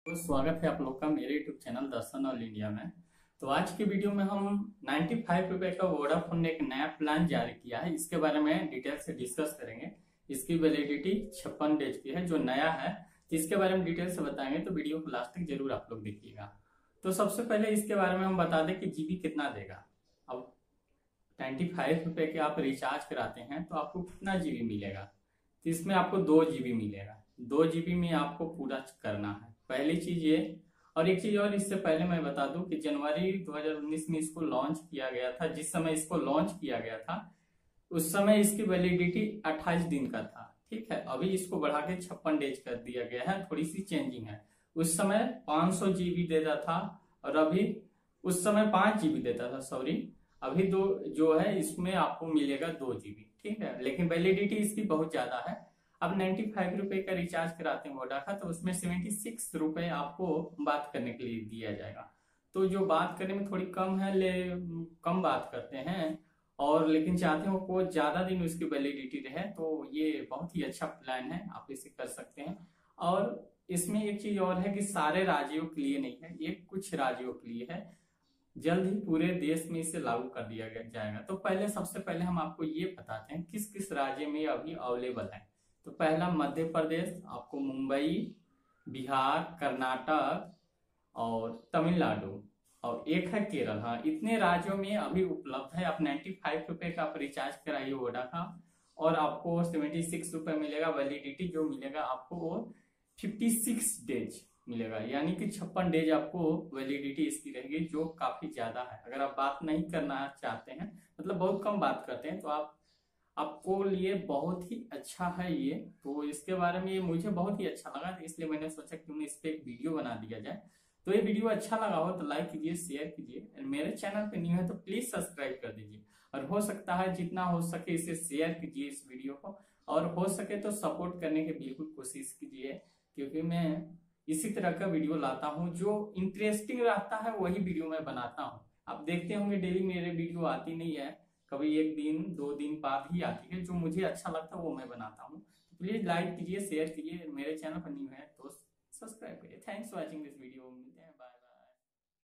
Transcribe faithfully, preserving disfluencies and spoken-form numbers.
तो स्वागत है आप लोग का मेरे YouTube channel Darshan all India में। तो आज की वीडियो में हम नाइन्टी फाइव रुपए का वोडाफोन ने एक नया प्लान जारी किया है, इसके बारे में डिटेल से डिस्कस करेंगे। इसकी वैलिडिटी छप्पन डेज की है, जो नया है इसके बारे में डिटेल से बताएंगे, तो वीडियो को लास्ट तक जरूर आप लोग देखिएगा। तो सबसे पहले इसके बारे में हम बता दें कि जीबी कितना देगा। अब नाइन्टी फाइव रुपए के आप रिचार्ज कराते हैं तो आपको कितना जीबी मिलेगा, तो इसमें आपको दो जीबी मिलेगा। दो जीबी में आपको पूरा करना है, पहली चीज ये। और एक चीज और, इससे पहले मैं बता दूं कि जनवरी दो हज़ार उन्नीस में इसको लॉन्च किया गया था। जिस समय इसको लॉन्च किया गया था उस समय इसकी वैलिडिटी अट्ठाईस दिन का था, ठीक है। अभी इसको बढ़ा के छप्पन डेज कर दिया गया है, थोड़ी सी चेंजिंग है। उस समय पांच सौ जीबी देता था और अभी उस समय पांच जीबी देता था, सॉरी। अभी दो जो है इसमें आपको मिलेगा दो जीबी, ठीक है। लेकिन वैलिडिटी इसकी बहुत ज्यादा है। अब नाइन्टी फाइव रुपए का रिचार्ज कराते हैं वोडा का, तो उसमें सेवेंटी सिक्स रुपए आपको बात करने के लिए दिया जाएगा। तो जो बात करने में थोड़ी कम है, ले कम बात करते हैं और लेकिन चाहते हो को ज्यादा दिन उसकी वैलिडिटी रहे, तो ये बहुत ही अच्छा प्लान है, आप इसे कर सकते हैं। और इसमें एक चीज और है कि सारे राज्यों के लिए नहीं है, ये कुछ राज्यों के लिए है। जल्द ही पूरे देश में इसे लागू कर दिया जाएगा। तो पहले सबसे पहले हम आपको ये बताते हैं किस किस राज्य में अभी अवेलेबल है। तो पहला मध्य प्रदेश, आपको मुंबई, बिहार, कर्नाटक और तमिलनाडु, और एक है केरल। हाँ, इतने राज्यों में अभी उपलब्ध है। आप नाइन्टी फाइव रुपए का आप रिचार्ज कराइए वोडा का और आपको सेवेंटी सिक्स रुपए मिलेगा। वैलिडिटी जो मिलेगा आपको वो फिफ्टी सिक्स डेज मिलेगा, यानी कि छप्पन डेज आपको वैलिडिटी इसकी रहेगी, जो काफी ज्यादा है। अगर आप बात नहीं करना चाहते हैं, मतलब बहुत कम बात करते हैं, तो आप आपको लिए बहुत ही अच्छा है ये। तो इसके बारे में ये मुझे बहुत ही अच्छा लगा, तो इसलिए मैंने सोचा कि उन्हें इस पे एक वीडियो बना दिया जाए। तो ये वीडियो अच्छा लगा हो तो लाइक कीजिए, शेयर कीजिए। मेरे चैनल पे न्यू है तो प्लीज सब्सक्राइब कर दीजिए, और हो सकता है जितना हो सके इसे शेयर कीजिए इस वीडियो को, और हो सके तो सपोर्ट करने की बिल्कुल कोशिश कीजिए, क्योंकि मैं इसी तरह का वीडियो लाता हूँ जो इंटरेस्टिंग रहता है, वही वीडियो मैं बनाता हूँ। आप देखते होंगे डेली मेरे वीडियो आती नहीं है, कभी एक दिन दो दिन बाद ही आती है। जो मुझे अच्छा लगता है वो मैं बनाता हूँ। तो प्लीज लाइक कीजिए, शेयर कीजिए। मेरे चैनल पर न्यू है तो सब्सक्राइब करिए। Thanks for watching this video. मिलते हैं, बाय।